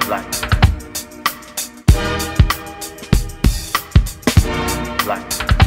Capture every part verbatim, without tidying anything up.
Black. Black.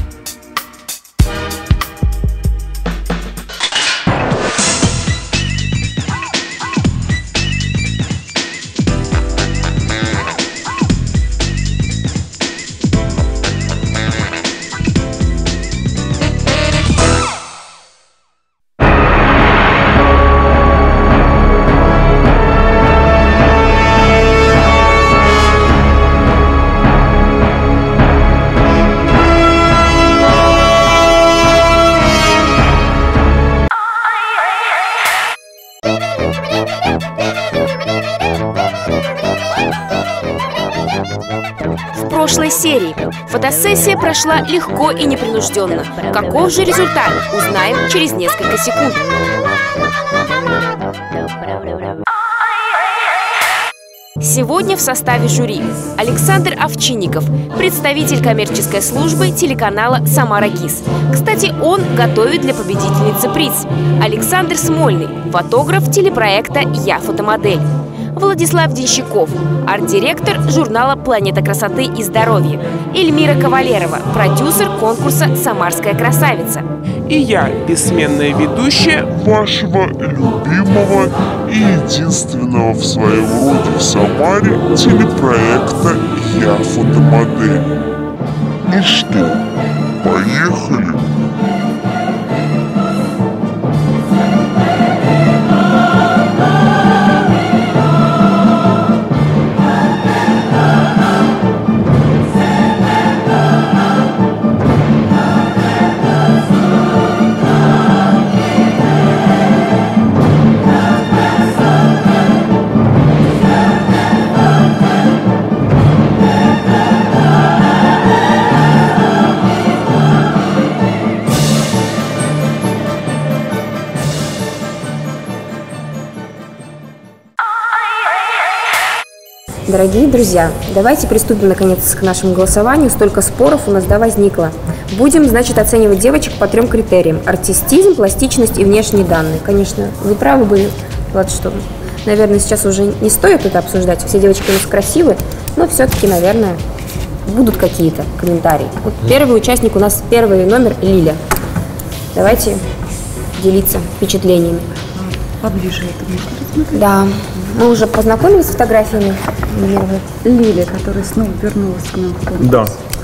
В прошлой серии фотосессия прошла легко и непринужденно. Каков же результат, узнаем через несколько секунд. Сегодня в составе жюри Александр Овчинников, представитель коммерческой службы телеканала «Самара-ГИС». Кстати, он готовит для победительницы приз. Александр Смольный, фотограф телепроекта «Я фотомодель». Владислав Денщиков, арт-директор журнала «Планета красоты и здоровья». Эльмира Кавалерова, продюсер конкурса «Самарская красавица». И я, бессменная ведущая вашего любимого и единственного в своем роде в Самаре телепроекта «Я фотомодель». Ну что, поехали? Дорогие друзья, давайте приступим наконец к нашему голосованию. Столько споров у нас да возникло. Будем, значит, оценивать девочек по трем критериям: артистизм, пластичность и внешние данные. Конечно, вы правы были, Влад, что, наверное, сейчас уже не стоит это обсуждать. Все девочки у нас красивые, но все-таки, наверное, будут какие-то комментарии. Вот первый участник у нас, первый номер, Лиля. Давайте делиться впечатлениями. Поближе это можно рассмотреть? Да. Мы уже познакомились с фотографиями. Лиля, которая снова вернулась к нам в конкурс. Да.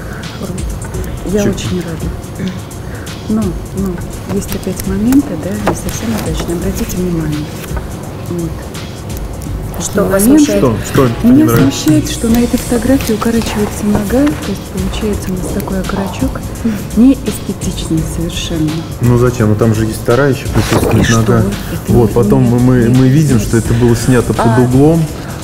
Я Чуть. очень рада. Но, но есть опять моменты, да, не совсем удачные. Обратите внимание. Вот. Что вас момент, смущает? Что? Что не Меня нравится? смущает, что на этой фотографии укорачивается нога, то есть получается у нас такой окорочок, не эстетичный совершенно. Ну зачем? Ну там же есть вторая еще присутствует И нога. что? Это Вот, не- потом мы, мы, мы видим, что это было снято под А. углом.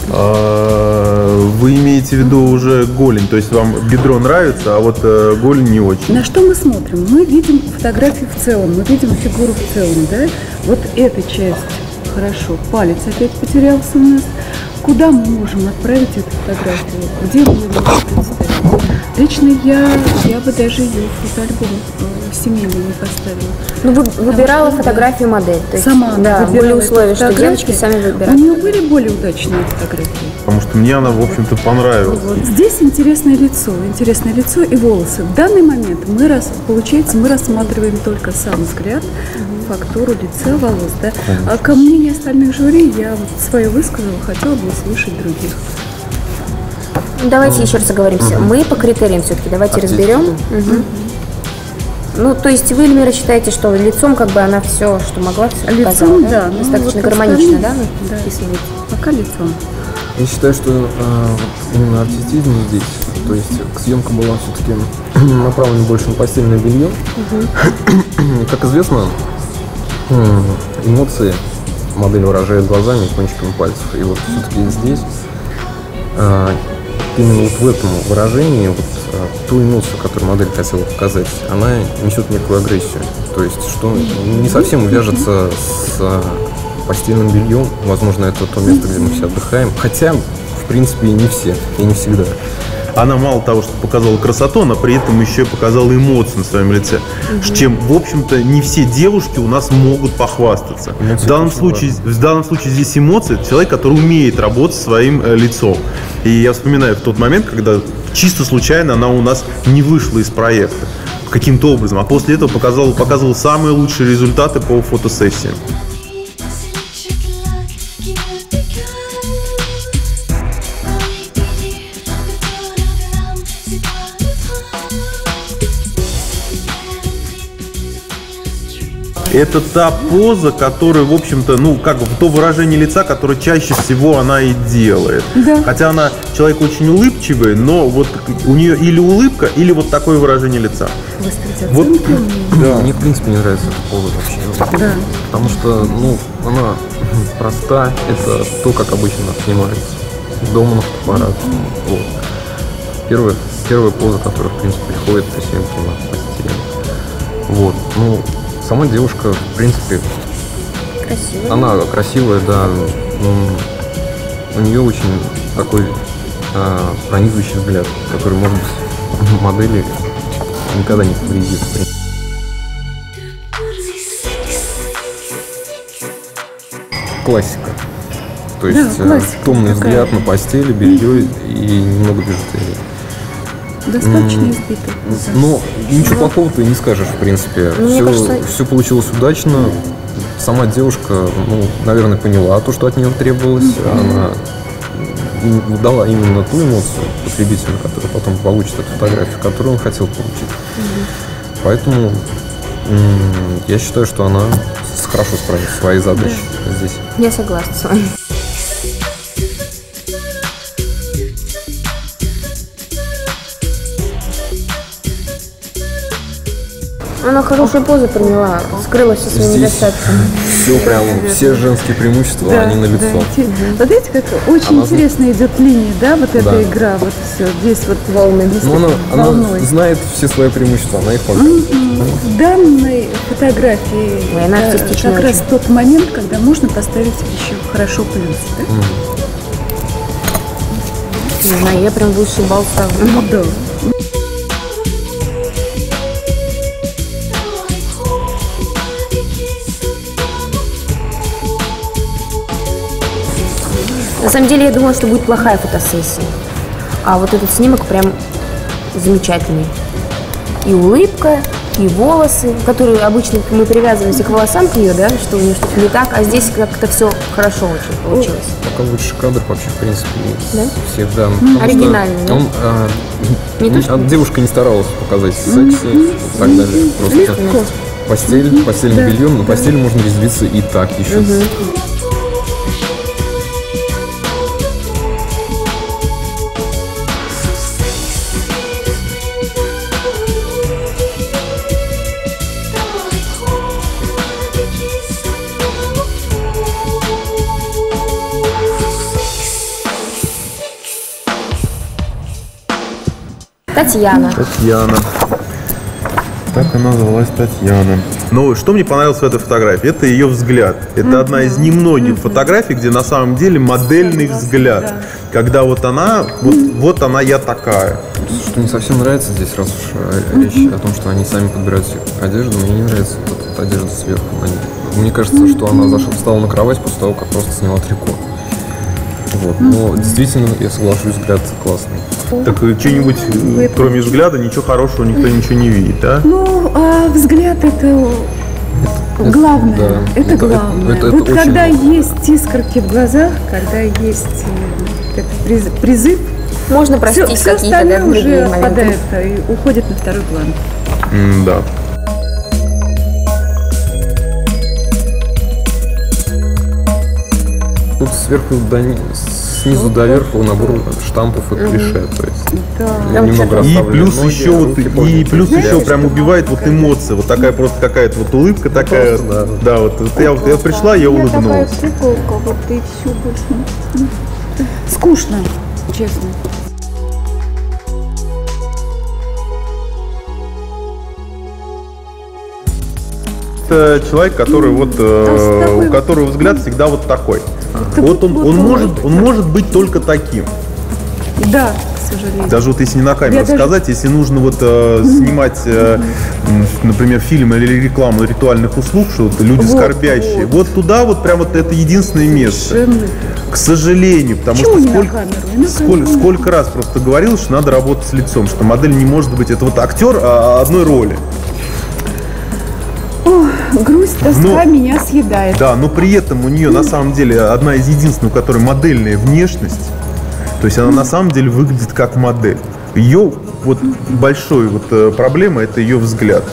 А, вы имеете в виду уже голень, то есть вам бедро нравится, а вот э, голень не очень. На что мы смотрим? Мы видим фотографию в целом, мы видим фигуру в целом, да? Вот эта часть, хорошо, палец опять потерялся у нас. Куда мы можем отправить эту фотографию? Где мы ее можем представить? Лично я, я бы даже ее в фотоальбом э, семейный не поставила. Ну, вы, выбирала Потому что, фотографию модель. То есть, Сама она да, выбирала были условия, эту что фотографию. девочки сами У выбирают. нее были более удачные фотографии. Потому что мне она, в общем-то, понравилась. Вот. Здесь интересное лицо, интересное лицо и волосы. В данный момент мы, рас, получается, мы рассматриваем только сам взгляд, фактуру лица, волос. Да? А ко мнению остальных жюри я вот свое высказала, хотела бы услышать других. Давайте еще раз оговоримся. Мы по критериям все-таки давайте разберем. Мгм. Ну, то есть вы, Эльмира, считаете, что лицом как бы она все, что могла, все показала, Лицом, да? да. ну, Достаточно вот гармонично, да? остальные, вы да. вписываете? Пока лицом. Я считаю, что э, вот именно артистизм здесь, то есть съемка была все-таки направлена больше на постельное белье. Как известно, м, эмоции модель выражает глазами и кончиками пальцев. И вот все-таки здесь э, именно вот в этом выражении вот, э, ту эмоцию, которую модель хотела показать, она несет некую агрессию. То есть, что не совсем вяжется с э, постельным бельем. Возможно, это то место, где мы все отдыхаем. Хотя, в принципе, и не все, и не всегда. она мало того, что показала красоту, она при этом еще и показала эмоции на своем лице. Угу. Чем, в общем-то, не все девушки у нас могут похвастаться. В данном, случае, в данном случае здесь эмоции — это человек, который умеет работать со своим э, лицом. И я вспоминаю в тот момент, когда чисто случайно она у нас не вышла из проекта каким-то образом, а после этого показывала, показывала самые лучшие результаты по фотосессиям. Это та поза, которая, в общем-то, ну, как бы то выражение лица, которое чаще всего она и делает. Да. Хотя она человек очень улыбчивый, но вот у нее или улыбка, или вот такое выражение лица. Вот, да. Мне, в принципе, не нравится эта поза вообще. Да. Потому что, ну, она проста, это то, как обычно снимается дома на фотоаппарат. Вот. Первая, первая поза, которая, в принципе, приходит при съемке на постели. Вот, ну... Сама девушка, в принципе, красивая. Она красивая, да. Ну, у нее очень такой а, пронизывающий взгляд, который, может быть, модели никогда не повредит. Классика. То есть да, классика, томный такая. Взгляд на постели, белье и немного бижутерии. Достаточно избито. Ну, ничего плохого-то и не скажешь, в принципе. Ну, все, кажется... все получилось удачно. Сама девушка, ну, наверное, поняла то, что от нее требовалось. Mm-hmm. Она дала именно ту эмоцию потребителю, который потом получит эту фотографию, которую он хотел получить. Mm-hmm. Поэтому м- я считаю, что она хорошо справилась со своей задачей yeah. здесь. Я согласна с вами. Она хорошую позу приняла, скрылась со своими недостатками. Все прям, все женские преимущества, да, они налицо. Да. Вот видите, как очень она интересно зна... идет линия, да, вот эта да. игра, вот все, здесь вот волны. Ну, она, она знает все свои преимущества, она их показывает. Mm-hmm. В данной фотографии Ой, она да, как очень. Раз тот момент, когда можно поставить еще хорошо плюс, да? Mm-hmm. Не знаю, я прям высший балл ставлю. Ну да. На самом деле, я думала, что будет плохая фотосессия. А вот этот снимок прям замечательный. И улыбка, и волосы, которые обычно мы привязываемся к волосам к ее, да, что у нее что-то не так, а здесь как-то все хорошо очень получилось. Пока лучший кадр вообще, в принципе, да? всех, да. Mm-hmm. Оригинальный, да? Он, а, не не, то, что... Девушка не старалась показать секси mm-hmm. и так далее. Просто mm-hmm. постель, mm-hmm. постельное да. белье, но постель можно резвиться и так еще. Mm-hmm. Татьяна. Татьяна. Так она называлась, Татьяна. Но что мне понравилось в этой фотографии? Это ее взгляд. Это mm-hmm. одна из немногих mm-hmm. фотографий, где на самом деле модельный взгляд. Да. Когда вот она, вот, вот она я такая. Что не совсем нравится здесь, раз уж mm-hmm. речь о том, что они сами подбирают одежду, мне не нравится вот эта одежда сверху. Мне кажется, mm-hmm. что она зашла, встала на кровать после того, как просто сняла трико. Вот. Но действительно, я соглашусь, взгляд классный. Так что-нибудь, кроме взгляда, ничего хорошего никто ничего не видит, да? Ну, а взгляд это, это главное. Да. Это, это главное. Это, это, вот это когда много. Есть искорки в глазах, когда есть этот призыв, можно простить все, какие-то все да, уже отпадает и уходит на второй план. Mm, да. Тут сверху до, снизу до верху набор штампов и клише, то есть да. немного и плюс ноги, еще вот и плюс да, еще прям убивает вот эмоции, вот такая просто какая-то вот улыбка такая, просто, да, да, вот, вот я вот я пришла, я улыбнулась. Такая приколка, вот и все больше. Скучно, честно. Человек, который вот, э, у которого взгляд всегда вот такой. Вот он, он может, он может быть только таким. Да, сожалению. Даже вот если не на камеру Я даже- сказать, если нужно вот э, снимать, э, м, например, фильм или рекламу ритуальных услуг, что вот люди Вот, скорбящие, вот. вот туда вот прям вот это единственное место. Совершенно. К сожалению, потому Почему что не на сколько, камеру? И на сколько, камеру. сколько раз просто говорил, что надо работать с лицом, что модель не может быть, это вот актер а, одной роли. Ох, грусть, тоска Но- меня съедает. Да, но при этом у нее на самом деле одна из единственных, у которой модельная внешность. То есть она на самом деле выглядит как модель. Ее вот большой вот э, проблема — это ее взгляд.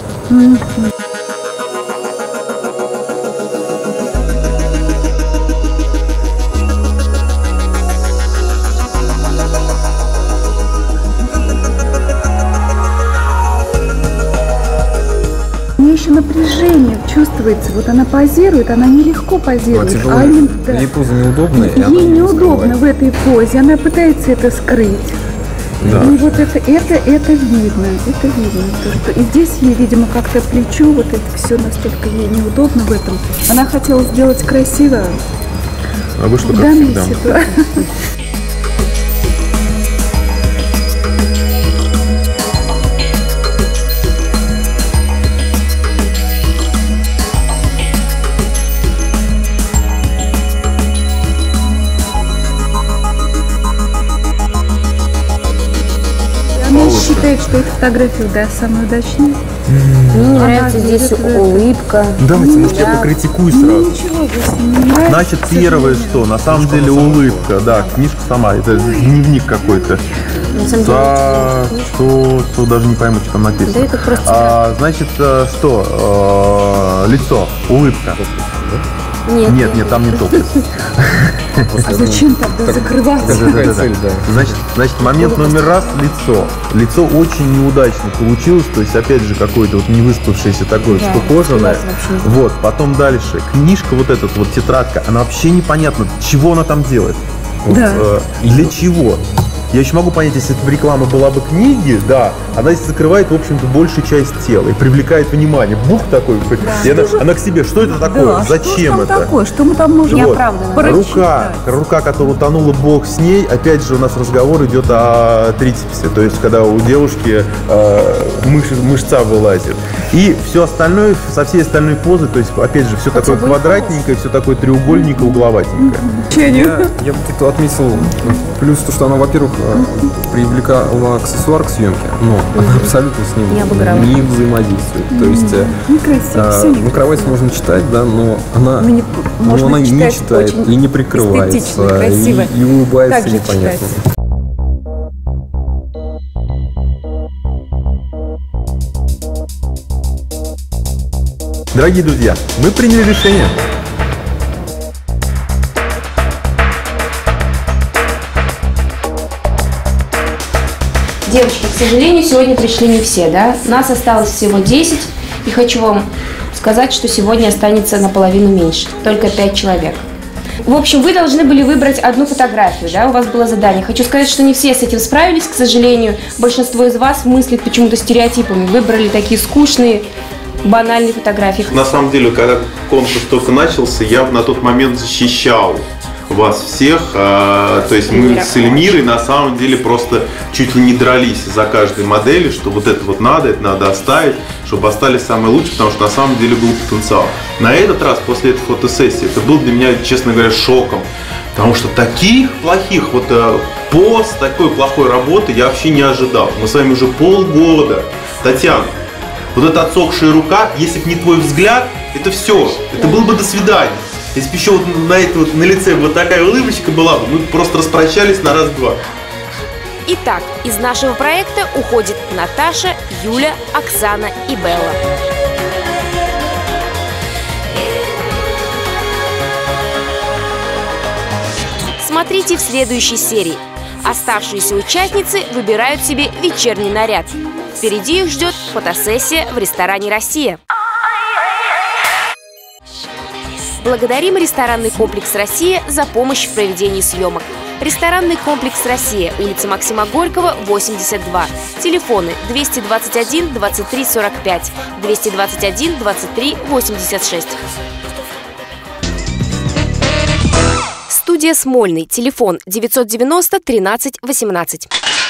У нее еще напряжение чувствуется. Вот она позирует, она нелегко позирует. Тяжело. А они- да. Ей поза неудобная, и она Ей не неудобно раскрывает. в этой позе, она пытается это скрыть. Да. И вот это, это, это видно, это видно. То, что и здесь ей, видимо, как-то плечо, вот это все настолько ей неудобно в этом. Она хотела сделать красиво А вы что, в как данной всегда? ситуации. Она считает, что эта фотография, да, самая удачная. Мне Ага, нравится здесь вот это- улыбка. Давайте, может, я Да. покритикую сразу. Ничего здесь не нравится. Значит, к первое, сожалению. что на самом деле улыбка, да, книжка сама, это дневник какой-то. На самом деле, Да, что, что даже не пойму, что там написано. Да это просто А, значит, э, что? Э, лицо, улыбка. Нет, Нет, нет, там не то. А зачем тогда закрываться? Какая цель, да. Значит, значит, момент номер раз – лицо. Лицо очень неудачно получилось, то есть, опять же, какое-то вот невыспавшееся такое, Да, скукоженное. согласна, вообще не Вот, потом дальше. Книжка вот эта вот, тетрадка, она вообще непонятно, чего она там делает. Вот, Да. э, для чего? Я еще могу понять, если это реклама была бы книги, да, она здесь закрывает, в общем-то, большую часть тела и привлекает внимание. Бух такой, и она, она к себе, что это такое, Да, зачем что ж там это? такое? Что мы там можем Не Вот. оправданно. прочитать? Рука, рука, которая утонула, бог с ней. Опять же, у нас разговор идет о трицепсе, то есть, когда у девушки э, мыш- мышца вылазит. И все остальное, со всей остальной позы, то есть, опять же, все такое собой квадратненькое, все такое треугольненькое, угловатенькое. Я, я бы тут отметил плюс то, что она, во-первых, э, привлекала аксессуар к съемке, но она абсолютно с ним Не обыграла. не взаимодействует. То есть э, Некрасиво, э, все на кровати можно читать, да, но она, Ну, не- но можно она не читать читает очень и не прикрывается, эстетично, красиво. и, и улыбается Так же непонятно. читать. Дорогие друзья, мы приняли решение. Девочки, к сожалению, сегодня пришли не все, да? Нас осталось всего десять, и хочу вам сказать, что сегодня останется наполовину меньше, только пять человек. В общем, вы должны были выбрать одну фотографию, да, у вас было задание. Хочу сказать, что не все с этим справились, к сожалению. Большинство из вас мыслит почему-то стереотипами, выбрали такие скучные, банальные фотографии. На самом деле, когда конкурс только начался, я на тот момент защищал вас всех. А, то есть мы с Эльмирой на самом деле просто чуть ли не дрались за каждой модели, что вот это вот надо, это надо оставить, чтобы остались самые лучшие, потому что на самом деле был потенциал. На этот раз, после этой фотосессии, это был для меня, честно говоря, шоком. Потому что таких плохих вот э, поз, такой плохой работы я вообще не ожидал. Мы с вами уже полгода. Татьяна, вот эта отсохшая рука, если бы не твой взгляд, это все. Это было бы до свидания. Если бы еще вот на, это вот, на лице вот такая улыбочка была бы, мы бы просто распрощались на раз-два. Итак, из нашего проекта уходит Наташа, Юля, Оксана и Белла. Смотрите в следующей серии. Оставшиеся участницы выбирают себе вечерний наряд. Впереди их ждет фотосессия в ресторане «Россия». Благодарим ресторанный комплекс «Россия» за помощь в проведении съемок. Ресторанный комплекс «Россия», улица Максима Горького, восемьдесят два. Телефоны двести двадцать один двадцать три сорок пять, двести двадцать один двадцать три восемьдесят шесть. Студия «Смольный», телефон девятьсот девяносто тринадцать восемнадцать.